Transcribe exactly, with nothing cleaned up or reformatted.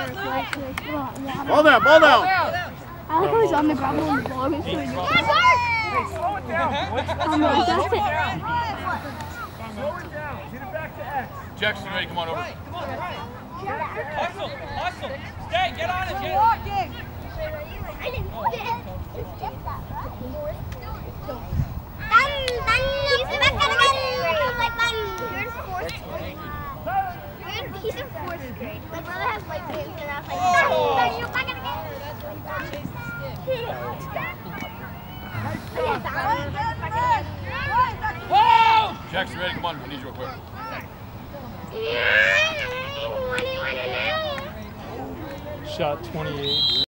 Ball down, ball down. I like how he's on the ground when the ball is shooting. Hey, slow it down. I'm like, that's it. Slow it down. Get it back to X. Jackson, ready? Come on over. Right, come on, right. Hustle, hustle. Stay, get on it, Jay. Walking. I didn't put it. Just get that, right? Done, done. He's the back again. Like done. You're in fourth grade. He's in fourth grade. My brother has white pants and I was like, done, done. You're back again. Whoa! Jackson, ready? Come on. I need you real quick. Shot twenty-eight.